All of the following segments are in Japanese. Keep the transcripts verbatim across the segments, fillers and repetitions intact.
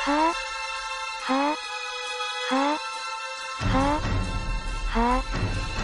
はぁ、はぁ、はぁ、はぁ、はぁ。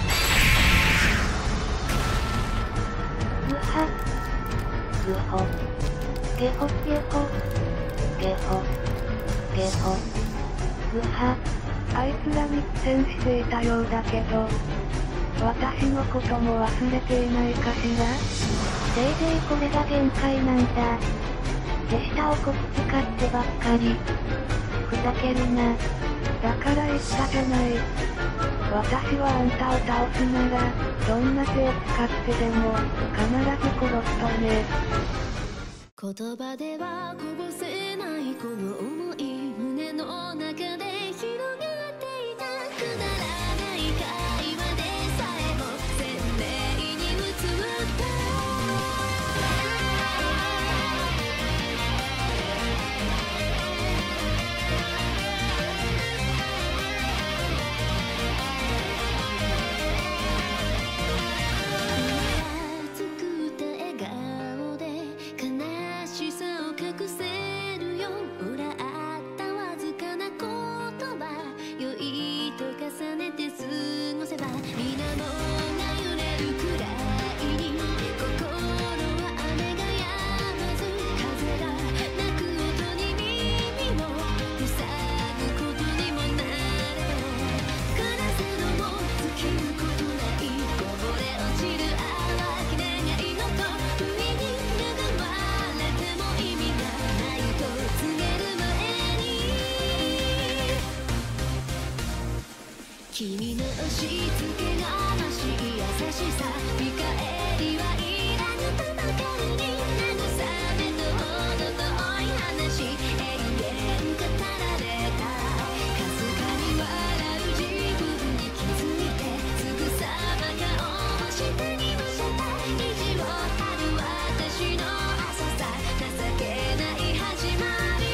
ぐは、ぐほ、げほげほ、げほ、げほ、ぐは。 あいつらに苦戦していたようだけど、私のことも忘れていないかしら？ せいぜいこれが限界なんだ。手下をこき使ってばっかり。ふざけるな。 だから言ったじゃない。私はあんたを倒すなら、どんな手を使ってでも、必ず殺すとね。 言葉ではこぼせないこの想い、胸の中で広がっていた。くだらない会話でさえも鮮明に映った。作った笑顔で悲しさを隠せるよ。もらったわずかな言葉、良いと重ねて過ごせば水面が揺れるくらいに心は雨が止まず、風が鳴く音に耳を塞ぐことにもなれば、枯らせども尽きることないこぼれ落ちる淡き願いのと不意に恵まれても意味がないと告げる前に、君の押し付けがましい優しさ、見返りはいらぬとばかりに慰めとほど遠い話、永遠語られた。かすかに笑う自分に気づいて、すぐさま顔を下に向けた。意地を張る私の浅さ、情けない始まり。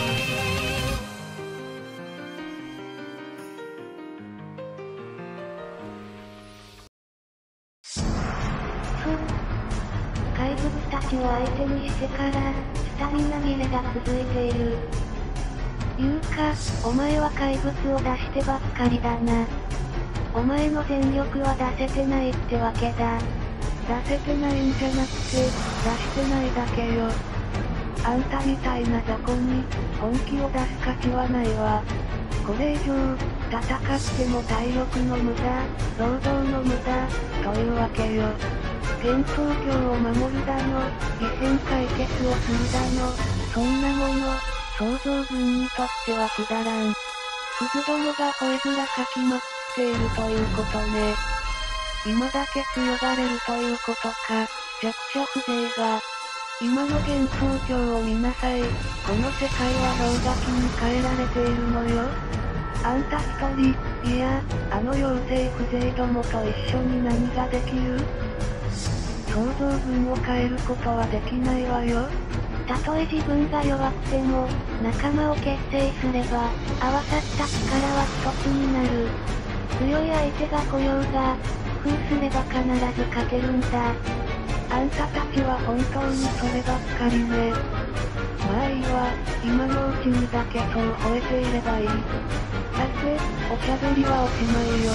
ふっ。怪物たちを相手にしてから、スタミナ切れが続いている。いうか、お前は怪物を出してばっかりだな。お前の全力は出せてないってわけだ。 出せてないんじゃなくて、出してないだけよ。あんたみたいな雑魚に、本気を出す価値はないわ。これ以上、戦っても体力の無駄、労働の無駄、というわけよ。幻想郷を守るだの、異変解決をするだの、そんなもの、想像軍にとってはくだらん。クズどもが吠え面かきまくっているということね。今だけ強がれるということか、弱者風情が。今の幻想郷を見なさい。この世界は氷河期に変えられているのよ。あんた一人、いや、あの妖精風情どもと一緒に何ができる？想像軍を変えることはできないわよ。 たとえ自分が弱くても、仲間を結成すれば、合わさった力は一つになる。強い相手が来ようが、工夫すれば必ず勝てるんだ。 あんたたちは本当にそればっかりね。まあいいわ、今のうちにだけそう吠えていればいい。さて、おしゃべりはおしまいよ。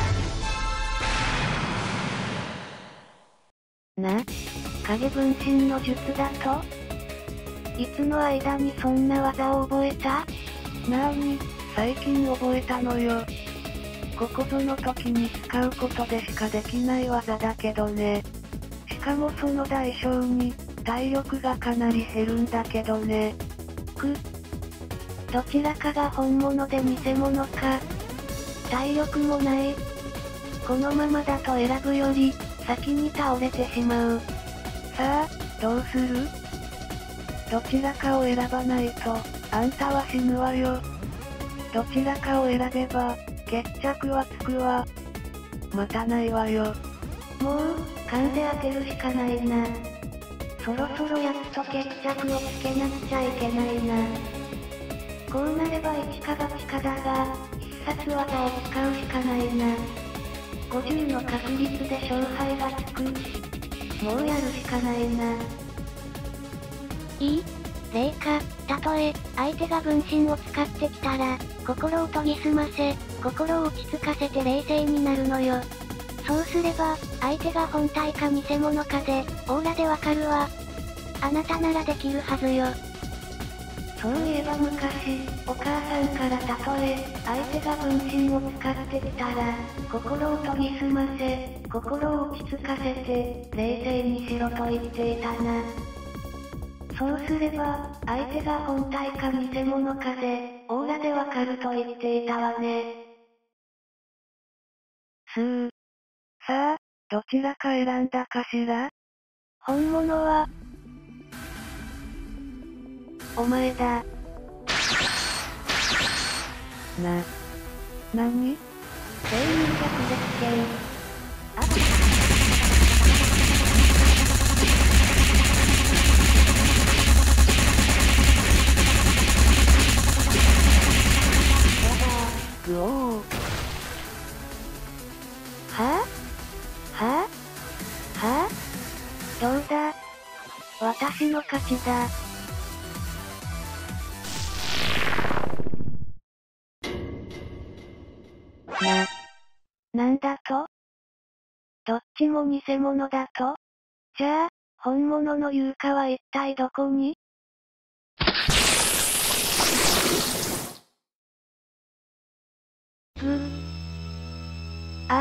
な、影分身の術だと？いつの間にそんな技を覚えた？ なーに、最近覚えたのよ。ここぞの時に使うことでしかできない技だけどね。しかもその代償に、体力がかなり減るんだけどね。 く。どちらかが本物で偽物か。体力もない。このままだと選ぶより、先に倒れてしまう。 さあ、どうする？どちらかを選ばないと、あんたは死ぬわよ。どちらかを選べば、決着はつくわ。待たないわよ。 もう、勘で当てるしかないな。そろそろやっと決着をつけなくちゃいけないな。こうなれば一か八かだが、必殺技を使うしかないな。ごじゅうの確率で勝敗がつく。もうやるしかないな。いい？霊か、 たとえ、相手が分身を使ってきたら、心を研ぎ澄ませ、心を落ち着かせて冷静になるのよ。そうすれば、相手が本体か偽物かで、オーラでわかるわ。あなたならできるはずよ。 そういえば昔、お母さんからたとえ、相手が分身を使ってきたら、心を研ぎ澄ませ、心を落ち着かせて、冷静にしろと言っていたな。そうすれば、相手が本体か偽物かで、オーラでわかると言っていたわね。すー。さあ、どちらか選んだかしら？ 本物は、 お前だ。な、なに？ 全員逆絶剣。あっ。 ぐおー。 はぁ、はぁ、はぁ、 どうだ？私の勝ちだ。な、なんだと？どっちも偽物だと？じゃあ、本物の優香は一体どこに？ぐー。あ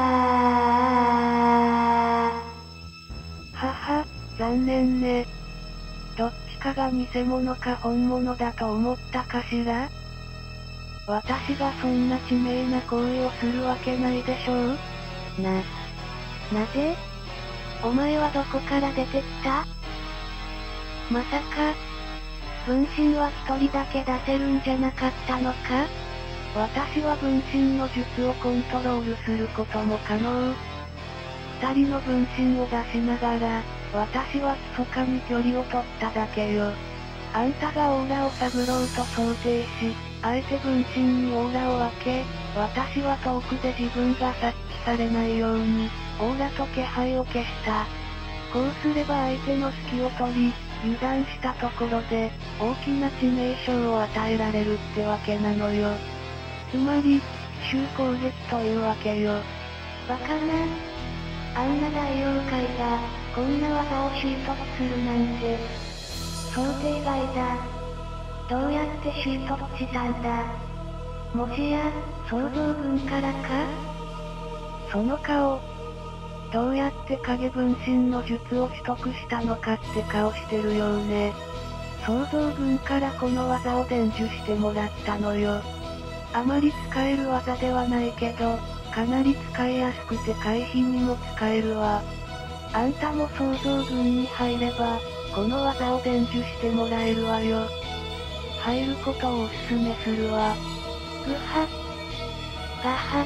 ー。はは、残念ね。どっちかが偽物か本物だと思ったかしら？私がそんな致命な行為をするわけないでしょう？な、なぜ？お前はどこから出てきた？まさか、分身は一人だけ出せるんじゃなかったのか？私は分身の術をコントロールすることも可能。二人の分身を出しながら、私は密かに距離を取っただけよ。あんたがオーラを探ろうと想定し、相手分身にオーラを分け、私は遠くで自分が察知されないように、オーラと気配を消した。こうすれば相手の隙を取り、油断したところで、大きな致命傷を与えられるってわけなのよ。つまり、奇襲攻撃というわけよ。 バカな。あんな大妖怪が、こんな技を習得するなんて、想定外だ。どうやって習得したんだ？もしや、創造軍からか？ その顔。どうやって影分身の術を取得したのかって顔してるようね。創造軍からこの技を伝授してもらったのよ。あまり使える技ではないけど、かなり使いやすくて回避にも使えるわ。あんたも創造軍に入れば、この技を伝授してもらえるわよ。入ることをおすすめするわ。 ぐは。がは。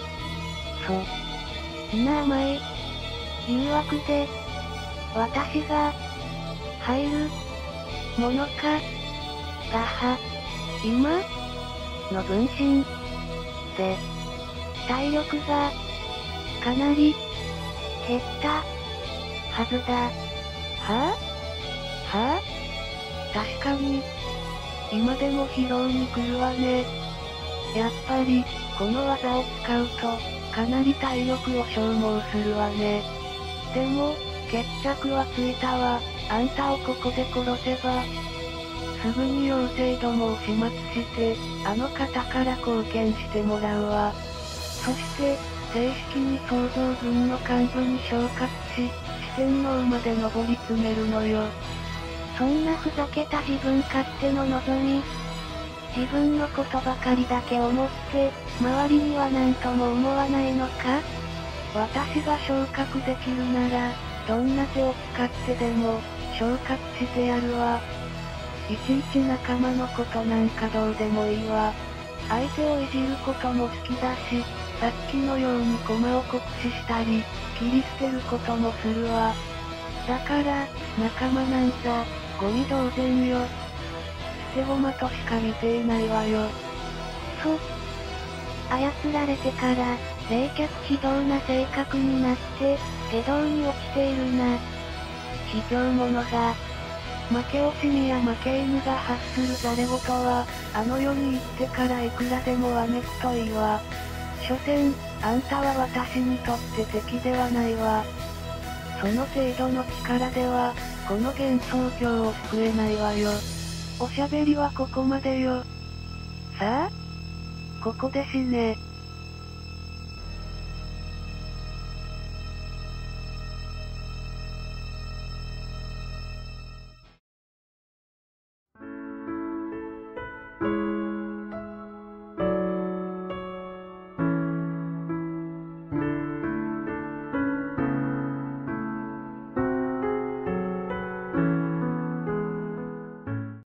そ。 んな甘い。誘惑で、私が、入る、ものか。がは。 今の分身で、 体力が、かなり、減った、はずだ。 はぁ、あ、はぁ、あ、確かに、今でも疲労に来るわね。やっぱり、この技を使うと、かなり体力を消耗するわね。でも、決着はついたわ。あんたをここで殺せば、すぐに妖精どもを始末して、あの方から貢献してもらうわ。そして、正式に創造軍の幹部に昇格し、四天王まで上り詰めるのよ。 そんなふざけた自分勝手の望み。自分のことばかりだけ思って、周りには何とも思わないのか？ 私が昇格できるなら、どんな手を使ってでも、昇格してやるわ。いちいち仲間のことなんかどうでもいいわ。相手をいじることも好きだし、さっきのように駒を酷使したり、切り捨てることもするわ。だから、仲間なんざ、ゴミ同然よ。捨て駒としか見ていないわよ。 そ。操られてから、冷却非道な性格になって、下道に落ちているな。 卑怯者が。 負け惜しみや負け犬が発するざれ言は、あの世に行ってからいくらでもわめくといいわ。所詮、あんたは私にとって敵ではないわ。その程度の力では、この幻想郷を救えないわよ。おしゃべりはここまでよ。さあ、ここで死ね。